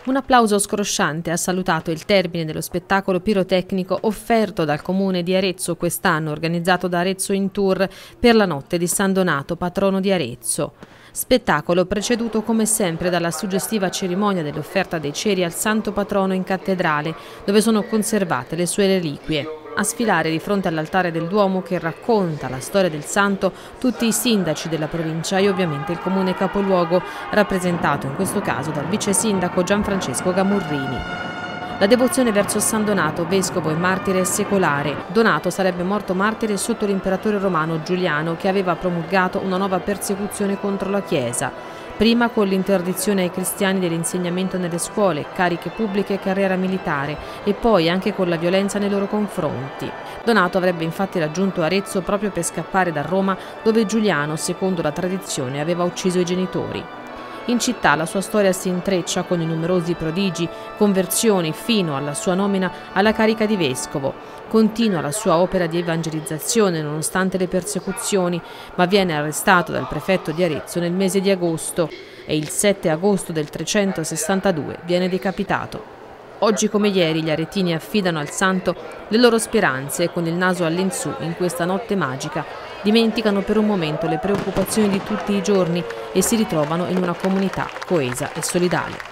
Un applauso scrosciante ha salutato il termine dello spettacolo pirotecnico offerto dal comune di Arezzo quest'anno, organizzato da Arezzo in Tour per la notte di San Donato, patrono di Arezzo. Spettacolo preceduto come sempre dalla suggestiva cerimonia dell'offerta dei ceri al santo patrono in cattedrale, dove sono conservate le sue reliquie. A sfilare di fronte all'altare del Duomo che racconta la storia del santo tutti i sindaci della provincia e ovviamente il comune capoluogo, rappresentato in questo caso dal vice sindaco Gianfrancesco Gamurrini. La devozione verso San Donato, vescovo e martire secolare. Donato sarebbe morto martire sotto l'imperatore romano Giuliano, che aveva promulgato una nuova persecuzione contro la Chiesa. Prima con l'interdizione ai cristiani dell'insegnamento nelle scuole, cariche pubbliche e carriera militare, e poi anche con la violenza nei loro confronti. Donato avrebbe infatti raggiunto Arezzo proprio per scappare da Roma, dove Giuliano, secondo la tradizione, aveva ucciso i genitori. In città la sua storia si intreccia con i numerosi prodigi, conversioni fino alla sua nomina alla carica di vescovo. Continua la sua opera di evangelizzazione nonostante le persecuzioni, ma viene arrestato dal prefetto di Arezzo nel mese di agosto e il 7 agosto del 362 viene decapitato. Oggi come ieri gli aretini affidano al santo le loro speranze e con il naso all'insù in questa notte magica dimenticano per un momento le preoccupazioni di tutti i giorni e si ritrovano in una comunità coesa e solidale.